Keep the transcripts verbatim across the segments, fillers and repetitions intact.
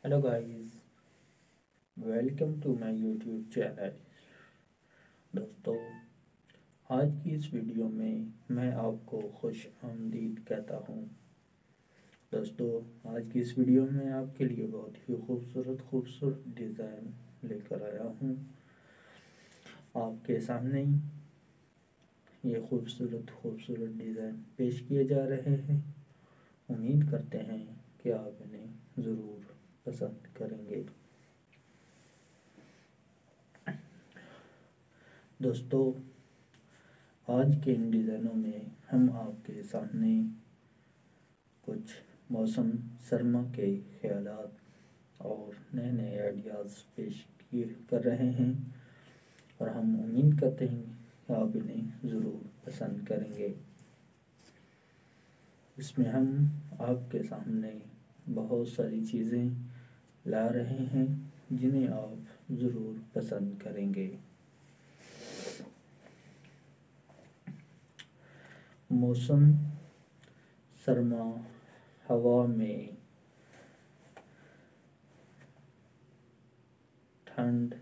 Hello guys, welcome to my YouTube channel. दोस्तों, आज की इस वीडियो में मैं आपको खुश आमदीद कहता हूँ। दोस्तों, आज की इस वीडियो में आपके लिए बहुत ही खूबसूरत खूबसूरत डिज़ाइन लेकर आया हूँ। आपके सामने ये खूबसूरत खूबसूरत डिज़ाइन पेश किए जा रहे हैं। उम्मीद करते हैं कि आप इन्हें ज़रूर पसंद करेंगे। दोस्तों, आज के इन डिज़ाइनों में हम आपके सामने कुछ मौसम सरमा के ख्यालात और नए नए आइडियाज़ पेश किए कर रहे हैं और हम उम्मीद करते हैं कि आप इन्हें ज़रूर पसंद करेंगे। इसमें हम आपके सामने बहुत सारी चीज़ें ला रहे हैं जिन्हें आप ज़रूर पसंद करेंगे। मौसम सरमा, हवा में ठंड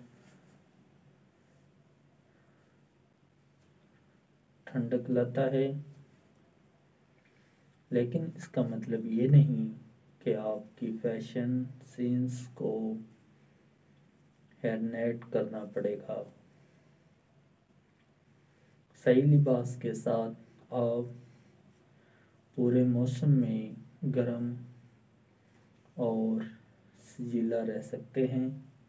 ठंडक लाता है, लेकिन इसका मतलब ये नहीं कि आपकी फैशन सेंस को हेयरनेट करना पड़ेगा। सही लिबास के साथ आप पूरे मौसम में गर्म और सजीला रह सकते हैं।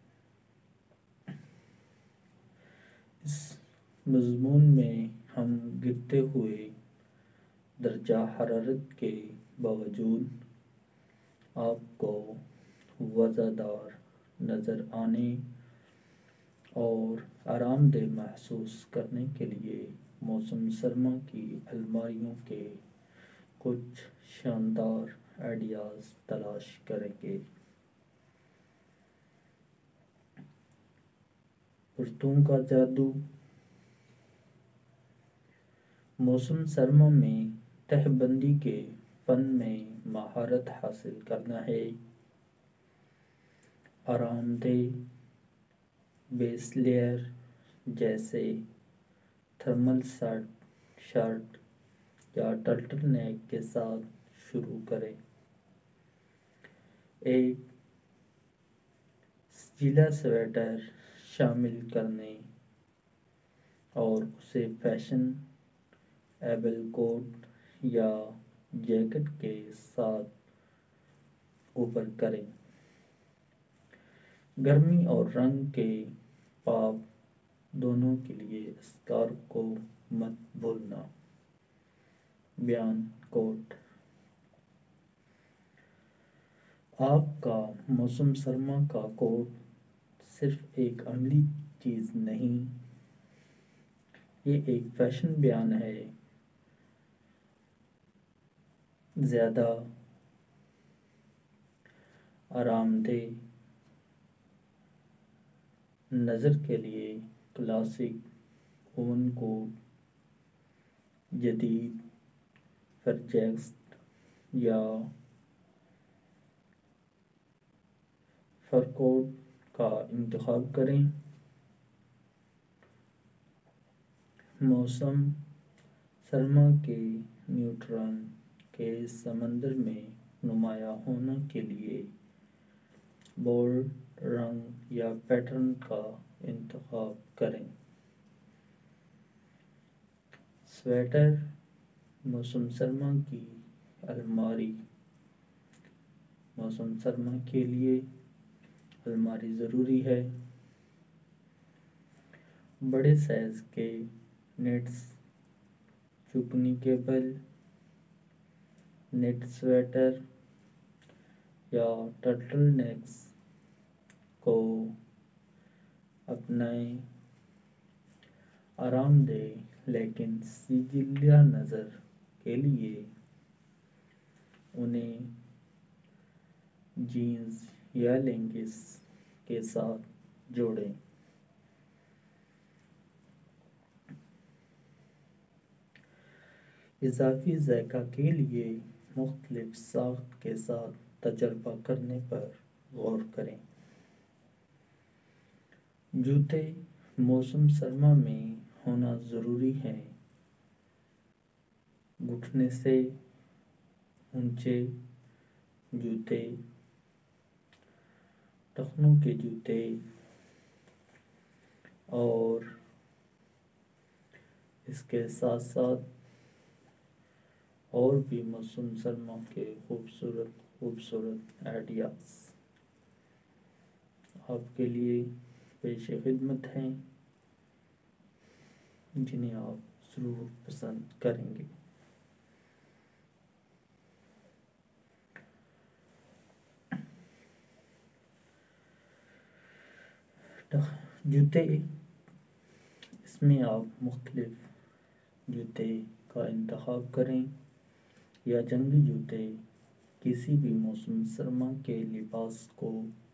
इस मज़मून में हम गिरते हुए दर्जा हरारत के बावजूद आपको वज़ादार नज़र आने और आरामदेह महसूस करने के लिए मौसम सरमा की अलमारियों के कुछ शानदार आइडियाज़ तलाश करेंगे। पुरतून का जादू। मौसम सरमा में तहबंदी के फन में महारत हासिल करना है। आरामदेह बेस लेयर जैसे थर्मल शर्ट शर्ट या टर्टल नेक के साथ शुरू करें। एक सजीला स्वेटर शामिल करने और उसे फैशन एबल कोट या जैकेट के साथ ऊपर करें। गर्मी और रंग के पाप दोनों के लिए स्कार्फ को मत भूलना। बयान कोट। आपका मौसम सरमा का कोट सिर्फ एक अमली चीज़ नहीं, ये एक फैशन बयान है। ज़्यादा आरामदेह नज़र के लिए क्लासिक ओवन कोट, जदीद फर जैकेट या फर कोट का इंतखाब करें। मौसम सरमा के न्यूट्रॉन के समंदर में नुमायां होने के लिए बोल्ड रंग या पैटर्न का इंतखाब करें। स्वेटर। मौसम सरमा की अलमारी। मौसम सरमा के लिए अलमारी ज़रूरी है। बड़े साइज़ के नेट्स, चुपनी केबल, नेट स्वेटर या टर्टल नेक्स को अपनाएं। आरामदेह लेकिन सजीला नज़र के लिए उन्हें जीन्स या लेगिंग्स के साथ जोड़ें। इजाफी ज़ायका के लिए मुख्तलिफ साख्त के साथ तजर्बा करने पर غور کریں۔ جوتے موسم سرما میں ہونا ضروری ہے۔ گھٹنے سے اونچے جوتے، ٹخنوں کے جوتے اور اس کے ساتھ ساتھ اور بھی موسم سرما کے خوبصورت خوبصورت آئیڈیاز آپ کے لیے پیش خدمت ہیں، جنہیں آپ ضرور پسند کریں گے۔ جوتے، اس میں آپ مختلف جوتے کا انتخاب کریں یا جنگی جوتے کسی بھی موسم سرما کے لباس کو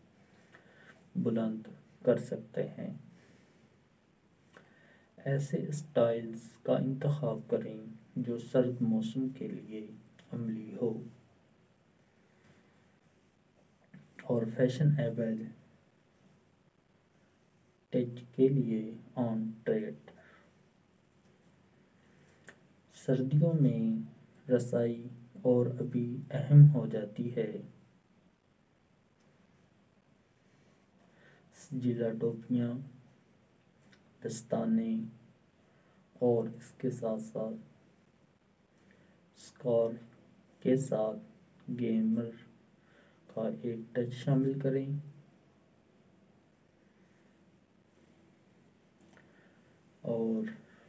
بلند کر سکتے ہیں۔ ایسے اسٹائلز کا انتخاب کریں جو سرد موسم کے لیے عملی ہو اور فیشنیبل ٹچ کے لیے آن ٹرینڈ۔ سردیوں میں رسائی اور ابھی اہم ہو جاتی ہے۔ زیلا ٹوپیاں، دستانے اور اس کے ساتھ ساتھ اسکارف کے ساتھ گیمر کا ایک ٹچ شامل کریں۔ اور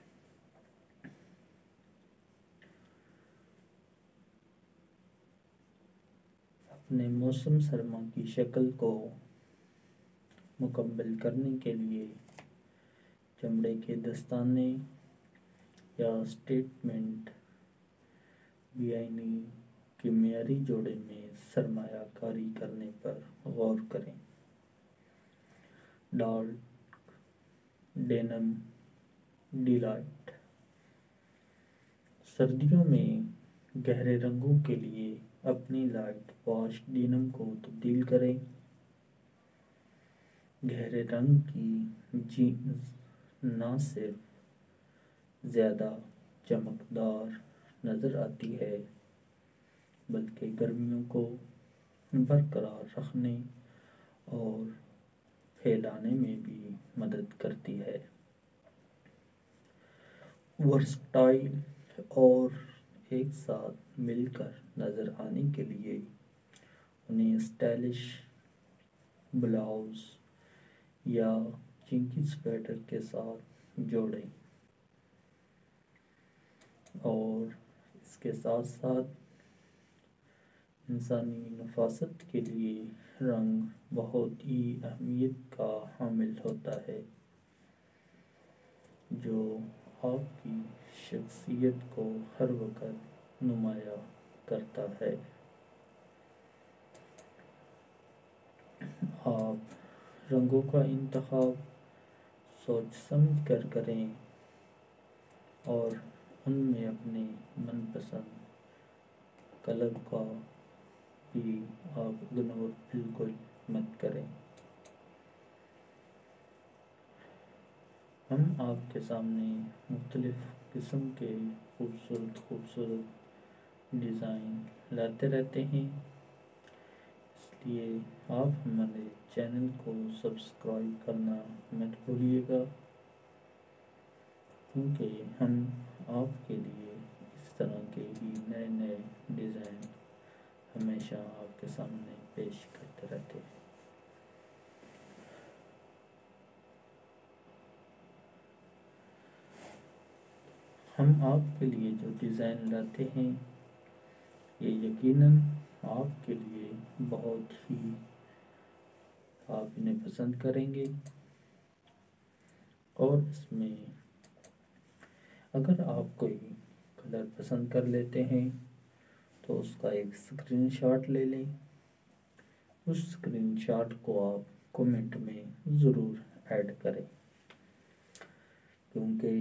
اپنے موسم سرما کی شکل کو مکمل کرنے کے لیے چمڑے کے دستانے یا اسٹیٹمنٹ بیانی کے معیاری جوڑے میں سرمایہ کاری کرنے پر غور کریں۔ ڈارک ڈینم ڈیلائٹ، سردیوں میں گہرے رنگوں کے لیے اپنی لائٹ واش ڈینم کو تبدیل کریں۔ گہرے رنگ کی جینز نہ صرف زیادہ چمکدار نظر آتی ہے بلکہ گرمیوں کو برقرار رکھنے اور پھیلانے میں بھی مدد کرتی ہے۔ ورسٹائل اور ایک ساتھ مل کر نظر آنے کے لیے انہیں اسٹائلش بلاؤز یا چنکی سویٹر کے ساتھ جوڑیں اور اس کے ساتھ ساتھ انسانی نفاست کے لیے رنگ بہت ہی اہمیت کا حامل ہوتا ہے، جو آپ کی شخصیت کو ہر وقت نمایاں کرتا ہے۔ آپ رنگوں کا انتخاب سوچ سمجھ کر کریں اور ان میں اپنے من پسند کلر کا بھی آپ اگنور بالکل مت کریں۔ ہم آپ کے سامنے مختلف قسم کے خوبصورت خوبصورت ڈیزائن لاتے رہتے ہیں، اس لیے آپ ہمارے چینل کو سبسکرائب کرنا مت بھولیے گا، کیونکہ ہم آپ کے لیے اس طرح کے ہی نئے نئے ڈیزائن ہمیشہ آپ کے سامنے پیش کرتے رہتے ہیں۔ ہم آپ کے لیے جو ڈیزائن لاتے ہیں یہ یقیناً آپ کے لیے بہت ہی آپ انہیں پسند کریں گے، اور اس میں اگر آپ کوئی کلر پسند کر لیتے ہیں تو اس کا ایک اسکرین شاٹ لے لیں۔ اس اسکرین شاٹ کو آپ کومنٹ میں ضرور ایڈ کریں، کیونکہ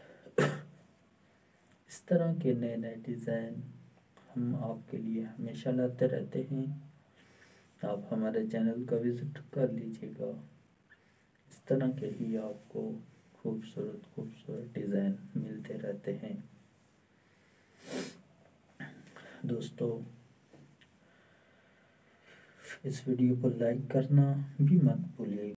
اس طرح کے نئے نئے ڈیزائن ہم آپ کے لیے ہمیشہ لاتے رہتے ہیں۔ آپ آپ ہمارے چینل کا وزٹ کر لیجیے گا۔ اس طرح کے ہی آپ کو خوبصورت خوبصورت ڈیزائن ملتے رہتے ہیں۔ دوستو اس ویڈیو کو لائک کرنا بھی مت بھولیے